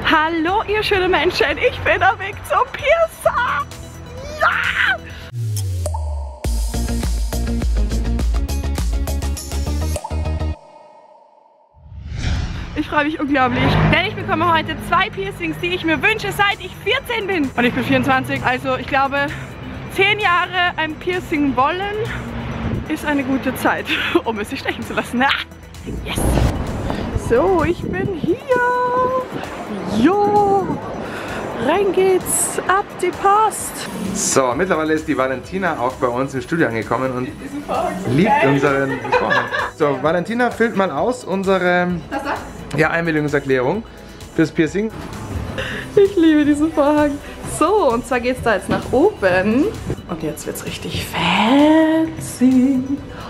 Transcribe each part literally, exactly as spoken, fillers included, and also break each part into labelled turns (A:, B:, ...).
A: Hallo ihr schönen Menschen, ich bin am Weg zum Piercer. Ja! Ich freue mich unglaublich, denn ich bekomme heute zwei Piercings, die ich mir wünsche, seit ich vierzehn bin. Und ich bin vierundzwanzig, also ich glaube, zehn Jahre ein Piercing wollen ist eine gute Zeit, um es sich stechen zu lassen. Yes! So, ich bin hier. Jo! Rein geht's, ab die Post.
B: So, mittlerweile ist die Valentina auch bei uns im Studio angekommen und liebt unseren Vorhang. So, Valentina, füllt mal aus unsere ja, Einwilligungserklärung fürs Piercing.
A: Ich liebe diesen Vorhang. So, und zwar geht's da jetzt nach oben. Und jetzt wird's richtig fancy.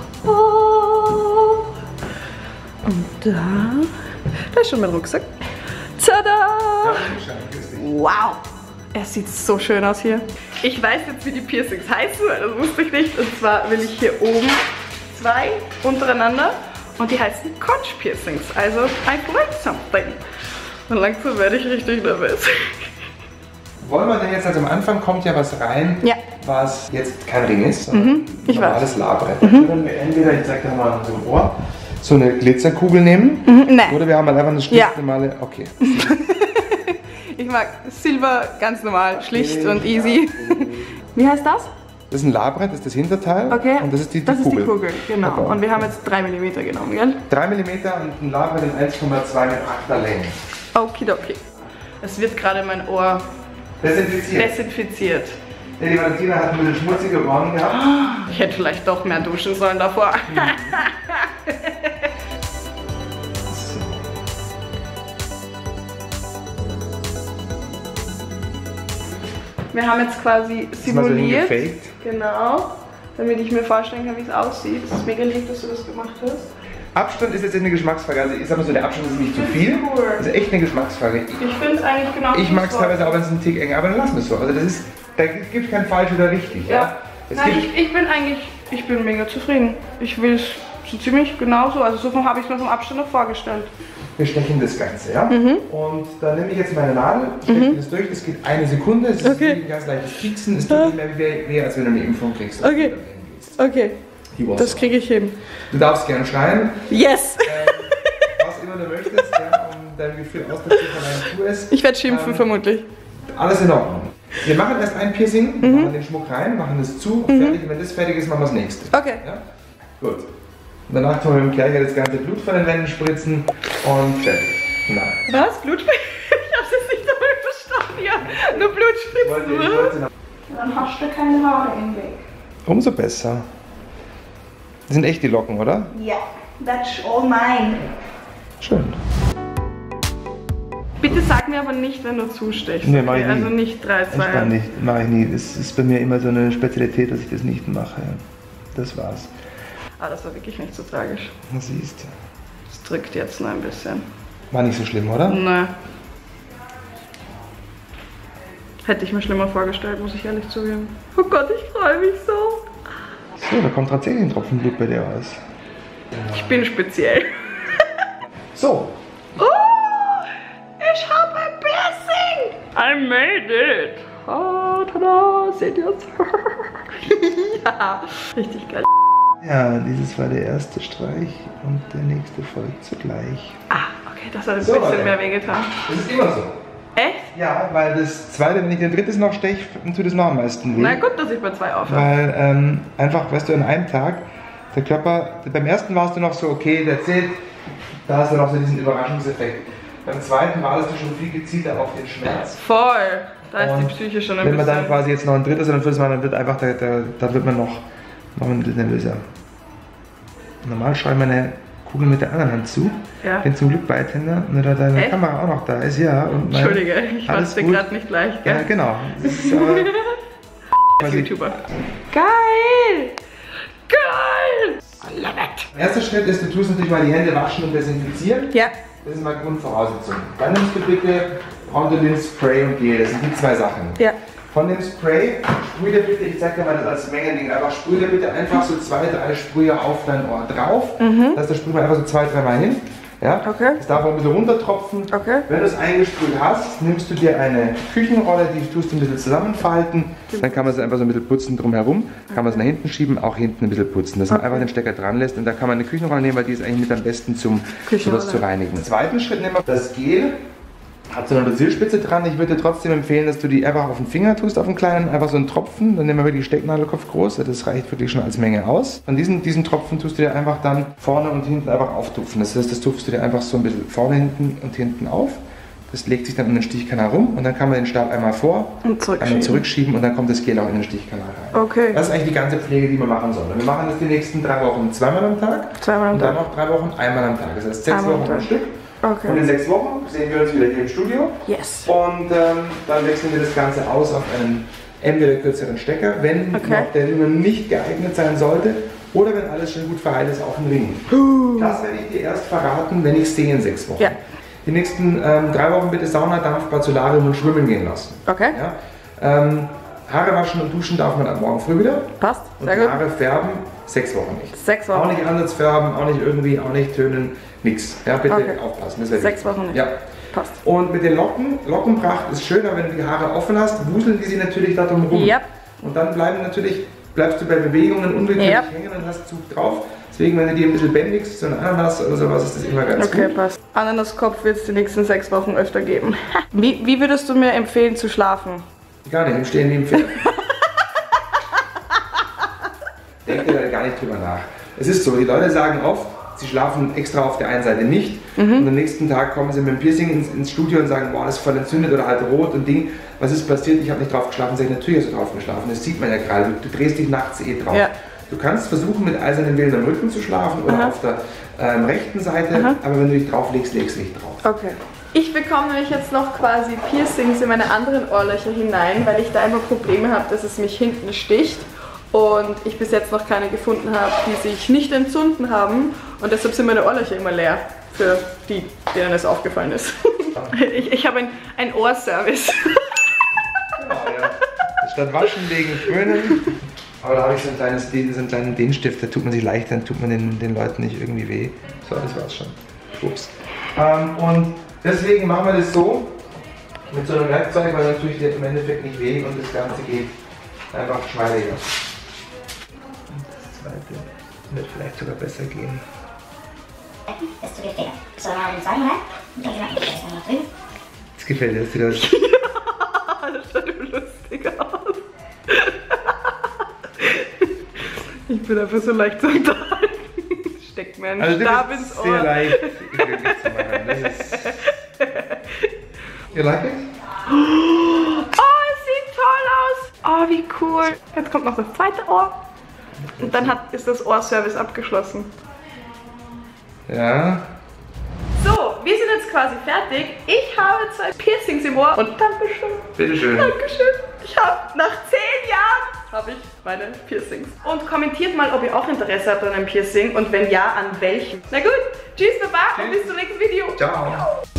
A: Oh. Und da, da ist schon mein Rucksack. Tada! Wow! Es sieht so schön aus hier. Ich weiß jetzt, wie die Piercings heißen, das wusste ich nicht. Und zwar will ich hier oben zwei untereinander und die heißen Conch Piercings. Also, I learned something. Und langsam werde ich richtig nervös.
B: Wollen wir denn jetzt, also am Anfang kommt ja was rein, ja, was jetzt kein Ring ist, sondern
A: mhm, ich
B: ein normales Labbrett.
A: Mhm.
B: Dann wir entweder, ich zeig dir mal so ein Ohr, so eine Glitzerkugel nehmen,
A: mhm, nein,
B: oder wir haben halt einfach eine schlichte normale, okay.
A: Ich mag Silber, ganz normal, schlicht und easy. Wie heißt das?
B: Das ist ein Labbrett, das ist das Hinterteil,
A: okay,
B: und das ist die, die
A: das
B: Kugel.
A: Ist die Kugel, genau. Okay. Und wir haben jetzt drei Millimeter genommen, gell?
B: drei Millimeter und ein Labbrett in eins Komma zwei mit achter Länge.
A: Okidoki. Es wird gerade mein Ohr
B: desinfiziert.
A: desinfiziert.
B: Ja, die Valentina hat ein bisschen schmutzige Ohren gehabt.
A: Ich hätte vielleicht doch mehr duschen sollen davor.
B: Hm.
A: Wir haben jetzt quasi simuliert,
B: so
A: genau, damit ich mir vorstellen kann, wie es aussieht. Es ist mega lieb, dass du das gemacht hast.
B: Abstand ist jetzt eine Geschmacksfrage, also ich sag mal so, der Abstand ist nicht zu viel.
A: Cool.
B: Das ist echt eine Geschmacksfrage. Ich,
A: ich finde es eigentlich genau
B: Ich mag es teilweise auch, wenn es ein Tick enger, aber dann lassen wir es so. Also das ist, da gibt es kein falsch oder richtig. Ja.
A: Ja. Nein, ich, ich bin eigentlich, ich bin mega zufrieden. Ich will es so ziemlich genauso, also so habe ich es mir vom Abstand noch vorgestellt.
B: Wir stechen das Ganze, ja?
A: Mhm.
B: Und dann nehme ich jetzt meine Nadel, steche mhm. das durch, das geht eine Sekunde, es ist okay. Ein ganz leichtes Pieksen, es tut nicht mehr wie weh, als wenn du eine Impfung kriegst.
A: Okay, okay, das kriege ich hin.
B: Du darfst gern schreien.
A: Yes!
B: Ähm, was immer du möchtest, ja, um dein Gefühl auszudrücken von deinem Tu es.
A: Ich werde schimpfen, ähm, vermutlich.
B: Alles in Ordnung. Wir machen erst ein Piercing, mhm. machen den Schmuck rein, machen das zu, mhm. fertig. Und wenn das fertig ist, machen wir das nächste.
A: Okay.
B: Ja? Gut. Und danach tun wir mit dem Kercher das ganze Blut von den Wänden spritzen und fertig. Nein.
A: Was? Blutspritzen? Ich hab's jetzt nicht damit verstanden, ja. Nur Blutspritzen,
B: ich wollte, ich wollte
A: dann hast du keine Haare im Weg.
B: Umso besser. Das sind echt die Locken, oder?
A: Ja, that's all mine.
B: Schön.
A: Bitte sag mir aber nicht, wenn du zustechst.
B: Nee, mach ich
A: also
B: nie.
A: nicht drei, zwei.
B: Ich kann nicht, mach ich nie. Das ist bei mir immer so eine Spezialität, dass ich das nicht mache. Das war's.
A: Ah, das war wirklich nicht so tragisch.
B: Du siehst.
A: Es drückt jetzt nur ein bisschen.
B: War nicht so schlimm, oder?
A: Nein. Hätte ich mir schlimmer vorgestellt, muss ich ehrlich zugeben. Oh Gott, ich freue mich so.
B: So, da kommt tatsächlich ein Tropfen Blut bei dir raus.
A: Ich bin speziell.
B: So.
A: Oh, ich habe ein Piercing. I made it. Oh, tada, seht ihr es? Ja, richtig geil.
B: Ja, dieses war der erste Streich und der nächste folgt zugleich.
A: Ah, okay, das hat ein
B: so,
A: bisschen mehr wehgetan.
B: Das ist immer so.
A: Echt?
B: Ja, weil das zweite, wenn ich den drittes noch steche, tut es noch am meisten weh.
A: Na gut, dass ich bei zwei aufhöre.
B: Weil ähm, einfach, weißt du, an einem Tag, der Körper, beim ersten warst du noch so, okay, der zählt, da hast du noch so diesen Überraschungseffekt. Beim zweiten wartest du schon viel gezielter auf den Schmerz.
A: Voll, da ist
B: und
A: die Psyche schon ein
B: wenn
A: bisschen...
B: man dann quasi jetzt noch ein drittes oder ein viertes Mal, dann wird einfach, der, der, dann wird man noch, noch ein bisschen nervöser. Normal schaue ich meine Kugel mit der anderen Hand zu. Ja. Bin zum Glück Beithänder und da deine Echt? Kamera auch noch da ist, ja. Und mein,
A: Entschuldige, ich mach's dir gerade nicht leicht, gell?
B: Ja, genau. Das ist, äh,
A: YouTuber. Geil! Geil! I love it!
B: Der erste Schritt ist, du tust natürlich mal die Hände waschen und desinfizieren.
A: Ja.
B: Das ist mal Grundvoraussetzung. Dann nimmst du bitte Rondolin, Spray und Gel. Das sind die zwei Sachen. Ja. Von dem Spray, sprüh dir bitte, ich zeig dir mal das als Mengending, aber sprüh dir bitte einfach so zwei, drei Sprühe auf dein Ohr drauf. Mhm. Dass der sprüh mal einfach so zwei, drei Mal hin. Ja?
A: Okay.
B: Das darf auch ein bisschen runtertropfen.
A: Okay.
B: Wenn du es eingesprüht hast, nimmst du dir eine Küchenrolle, die tust du ein bisschen zusammenfalten. Dann kann man es einfach so ein bisschen putzen drumherum. Kann man es nach hinten schieben, auch hinten ein bisschen putzen. Dass man okay. einfach den Stecker dran lässt. Und da kann man eine Küchenrolle nehmen, weil die ist eigentlich mit am besten zum sowas zu reinigen. Im zweiten Schritt nehmen wir das Gel. Hat so eine Dosierspitze dran. Ich würde dir trotzdem empfehlen, dass du die einfach auf den Finger tust, auf einen kleinen, einfach so einen Tropfen. Dann nehmen wir wirklich Stecknadelkopf groß. Das reicht wirklich schon als Menge aus. Von diesen, diesen Tropfen tust du dir einfach dann vorne und hinten einfach auftupfen. Das heißt, das tupfst du dir einfach so ein bisschen vorne, hinten und hinten auf. Das legt sich dann um den Stichkanal rum und dann kann man den Stab einmal vor, und zurückschieben. einmal zurückschieben und dann kommt das Gel auch in den Stichkanal rein.
A: Okay.
B: Das ist eigentlich die ganze Pflege, die wir machen sollen. Wir machen das die nächsten drei Wochen zweimal am Tag. Zweimal am Tag. Und dann noch drei Wochen einmal am Tag. Das heißt sechs einmal Wochen am Stück. Okay. Und in sechs Wochen sehen wir uns wieder hier im Studio.
A: Yes.
B: Und ähm, dann wechseln wir das Ganze aus auf einen entweder kürzeren Stecker, wenn okay. noch der Ring nicht geeignet sein sollte, oder wenn alles schon gut verheilt ist, auf den Ring. Uh. Das werde ich dir erst verraten, wenn ich es sehe in sechs Wochen. Ja. Die nächsten ähm, drei Wochen bitte Sauna, Dampfbad, Solarium und Schwimmen gehen lassen. Okay. Ja? Ähm, Haare waschen und duschen darf man ab morgen früh wieder.
A: Passt, sehr
B: und
A: gut.
B: Haare färben, sechs Wochen nicht.
A: Sechs Wochen.
B: Auch nicht anders färben, auch nicht irgendwie, auch nicht tönen, nix. Ja, bitte okay. aufpassen. Das
A: sechs Wochen nicht.
B: Ja.
A: Passt.
B: Und mit den Locken, Lockenpracht ist schöner, wenn du die Haare offen hast, wuseln die sie natürlich da drum rum. Yep. Und dann bleiben natürlich, bleibst du bei Bewegungen unwillkürlich yep. hängen und hast Zug drauf. Deswegen, wenn du die ein bisschen bändigst, so ein Ananas oder sowas, ist das immer ganz okay, gut. Okay, passt. Ananaskopf wird es die nächsten sechs Wochen öfter geben. wie, wie würdest du mir empfehlen zu schlafen? Gar nicht, im Stehen neben Pferd. Denk dir da gar nicht drüber nach. Es ist so, die Leute sagen oft, sie schlafen extra auf der einen Seite nicht mhm. und am nächsten Tag kommen sie mit dem Piercing ins, ins Studio und sagen, boah, das ist voll entzündet oder halt rot und Ding. Was ist passiert? Ich habe nicht drauf geschlafen. Sag ich, natürlich hast du drauf geschlafen. Das sieht man ja gerade. Du, du drehst dich nachts eh drauf. Ja. Du kannst versuchen, mit eisernen Willen am Rücken zu schlafen oder Aha. auf der ähm, rechten Seite, Aha. aber wenn du dich drauf legst, legst du dich drauf. Okay. Ich bekomme nämlich jetzt noch quasi Piercings in meine anderen Ohrlöcher hinein, weil ich da immer Probleme habe, dass es mich hinten sticht. Und ich bis jetzt noch keine gefunden habe, die sich nicht entzünden haben. Und deshalb sind meine Ohrlöcher immer leer, für die, denen es aufgefallen ist. ich ich habe ein, ein Ohrservice. Genau, ja. Statt waschen, legen, föhnen. Aber da habe ich so, ein kleines, so einen kleinen Dehnstift, da tut man sich leicht, dann tut man den, den Leuten nicht irgendwie weh. So, das war's schon. Ups. Ähm, und deswegen machen wir das so, mit so einem Werkzeug, weil natürlich der im Endeffekt nicht weh und das Ganze geht einfach geschmeidiger. Das zweite wird vielleicht sogar besser gehen. Das tut dir Finger. So, mal in Sagen rein. Und dann noch drüben. Das gefällt dir, dass du das. Ja, das schaut lustig aus. Ich bin einfach so leicht zu unterhalten. Steckt mir einen also Stab ins Ohr. Sehr leicht zu machen. Das ist. You like it? Oh, es sieht toll aus. Oh, wie cool. Jetzt kommt noch das zweite Ohr. Und dann hat, ist das Ohrservice abgeschlossen. Ja. So, wir sind jetzt quasi fertig. Ich habe zwei Piercings im Ohr und Dankeschön. Bitteschön. Dankeschön. Ich habe nach zehn Jahren habe ich meine Piercings. Und kommentiert mal, ob ihr auch Interesse habt an einem Piercing und wenn ja, an welchem. Na gut, tschüss, Baba und bis zum nächsten Video. Ciao. Ciao.